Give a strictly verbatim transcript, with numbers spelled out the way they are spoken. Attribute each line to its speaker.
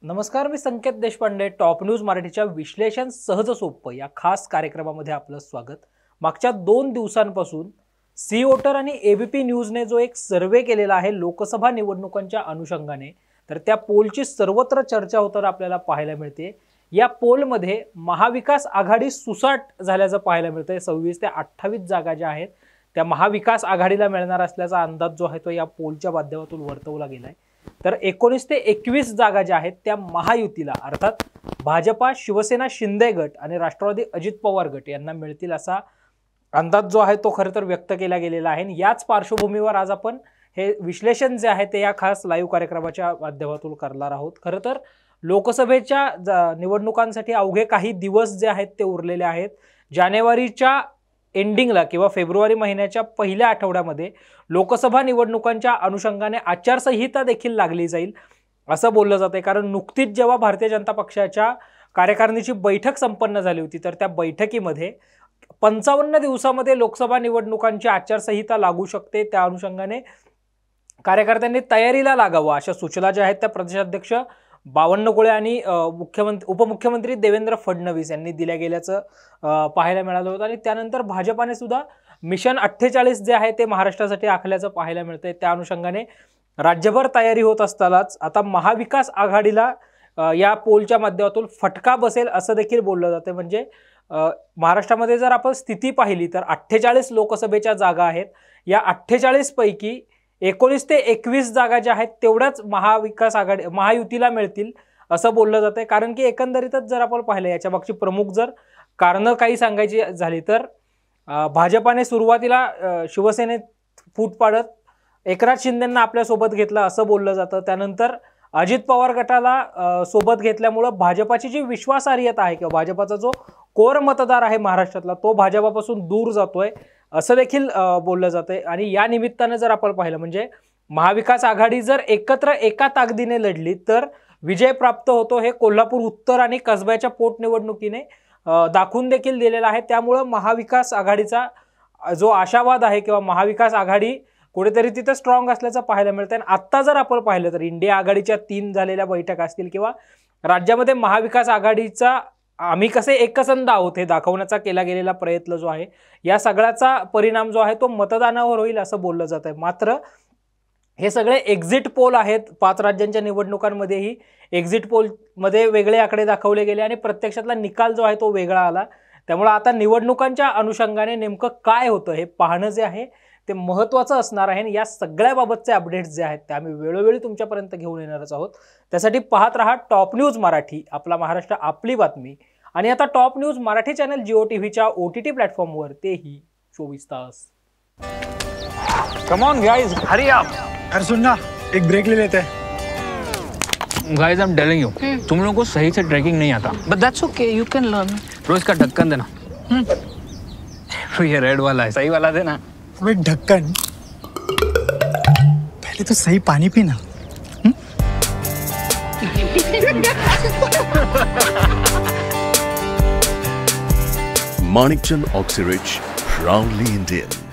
Speaker 1: नमस्कार, मी Sanket Deshpande. Top news मराठीच्या विश्लेषण सहज सोपं या खास कार्यक्रमामध्ये आपलं स्वागत. मागच्या दोन दिवसांपासून सी वोटर आणि एबीपी न्यूजने जो एक सर्वे केलेला आहे लोकसभा निवडणुकांच्या अनुषंगाने, तर त्या पोलची सर्वत्र चर्चा होताना आपल्याला पाहायला मिळते. या पोलमध्ये महाविकास आघाडी सुसाट झाल्याचं पाहायला मिळतंय. सव्वीस ते अठ्ठावीस जागा ज्या आहेत त्या महाविकास आघाडीला मिळणार असल्याचा अंदाज जो आहे तो या पोलच्या माध्यमातून वर्तवला गेलाय. तर एकोणीस ते एकवीस जागा ज्या आहेत त्या महायुतीला अर्थात भाजपा, शिवसेना, शिंदे गट आणि राष्ट्रवादी अजित पवार गट यांना मिळतील असा अंदाज जो आहे तो खरं तर व्यक्त केला गेलेला आहे. याच पार्श्वभूमीवर आज आपण हे विश्लेषण जे आहे ते या खास लाईव्ह कार्यक्रमाच्या माध्यमातून करणार आहोत. खरं तर लोकसभेच्या निवडणुकांसाठी अवघे काही दिवस जे आहेत ते उरलेले आहेत. जानेवारीच्या एंडिंगला किंवा फेब्रुवारी महिन्याच्या पहिल्या आठवड्यामध्ये लोकसभा निवडणुकांच्या अनुषंगाने आचारसंहिता देखील लागली जाईल असं बोललं जाते. कारण नुकतीच जेव्हा भारतीय जनता पक्षाच्या कार्यकारिणीची बैठक संपन्न झाली होती तर त्या बैठकीमध्ये पंचावन्न दिवसामध्ये लोकसभा निवडणुकांची आचारसंहिता लागू शकते. त्या अनुषंगाने कार्यकर्त्यांनी तयारीला लागावं अशा सूचना ज्या आहेत त्या प्रदेशाध्यक्ष बावनकुळे आणि मुख्यमंत्री उपमुख्यमंत्री देवेंद्र फडणवीस यांनी दिल्या गेल्याचं पाहायला मिळालं होतं. आणि त्यानंतर भाजपाने सुद्धा मिशन अठ्ठेचाळीस जे आहे ते महाराष्ट्रासाठी आखल्याचं पाहायला मिळतंय. त्या अनुषंगाने राज्यभर तयारी होत असतानाच आता महाविकास आघाडीला या पोलच्या माध्यमातून फटका बसेल असं देखील बोललं जाते. म्हणजे महाराष्ट्रामध्ये जर आपण स्थिती पाहिली तर अठ्ठेचाळीस लोकसभेच्या जागा आहेत. या अठ्ठेचाळीस पैकी एकोणीस ते एकवीस जागा ज्या आहेत तेवढ्याच महाविकास आघाडी महायुतीला मिळतील असं बोललं जातंय. कारण की एकंदरीतच जर आपण पाहिलं याच्या मागची प्रमुख जर कारणं काही सांगायची झाली तर भाजपाने सुरुवातीला शिवसेनेत फूट पाडत एकनाथ शिंदेंना आपल्यासोबत घेतलं असं बोललं जातं. त्यानंतर अजित पवार गटाला सोबत घेतल्यामुळं भाजपाची जी विश्वासार्हता आहे किंवा भाजपाचा जो कोर मतदार आहे महाराष्ट्रातला तो भाजपापासून दूर जातोय असं देखील बोललं जातंय. आणि या निमित्तानं जर आपण पाहिलं म्हणजे महाविकास आघाडी जर एकत्र एका ताकदीने लढली तर विजय प्राप्त होतो हे कोल्हापूर उत्तर आणि कसब्याच्या पोटनिवडणुकीने दाखवून देखील दिलेला आहे. त्यामुळं महाविकास आघाडीचा जो आशावाद आहे किंवा महाविकास आघाडी कुठेतरी तिथं स्ट्रॉंग असल्याचं पाहायला मिळतं. आणि आत्ता जर आपण पाहिलं तर इंडिया आघाडीच्या तीन झालेल्या बैठका असतील किंवा राज्यामध्ये महाविकास आघाडीचा आम्ही कसे एकसंध आहोत हे दाखवण्याचा केला गेलेला प्रयत्न जो आहे या सगळ्याचा परिणाम जो आहे तो मतदानावर होईल असं बोललं जात आहे. मात्र हे सगळे एक्झिट पोल आहेत. पाच राज्यांच्या निवडणुकांमध्येही एक्झिट पोलमध्ये वेगळे आकडे दाखवले गेले आणि प्रत्यक्षातला निकाल जो आहे तो वेगळा आला. त्यामुळे आता निवडणुकांच्या अनुषंगाने नेमकं काय होतं हे पाहणं जे आहे ते महत्त्वाचं असणार आहे. या सगळ्याबाबतचे अपडेट्स जे आहेत ते आम्ही वेळोवेळी तुमच्यापर्यंत घेऊन येणारच आहोत. त्यासाठी पाहत रहा टॉप न्यूज मराठी, आपला महाराष्ट्र आपली बातमी. आणि आता top news Marathi channel Jio टीव्हीच्या ओटीटी प्लॅटफॉर्मवर तेही चोवीस तास.
Speaker 2: Come on guys, hurry up.
Speaker 3: अरे सुन ना, एक ब्रेक ले लेते हैं.
Speaker 2: Guys, I am telling you, तुम लोगों को सही से ट्रैकिंग नहीं आता.
Speaker 4: But that's okay, you can learn.
Speaker 2: रोज का ढक्कन देना. ये रेड वाला है, सही वाला देना.
Speaker 3: अबे ढक्कन, पहले तो सही पानी पीना.
Speaker 5: Manikchand Oxyrich, proudly Indian.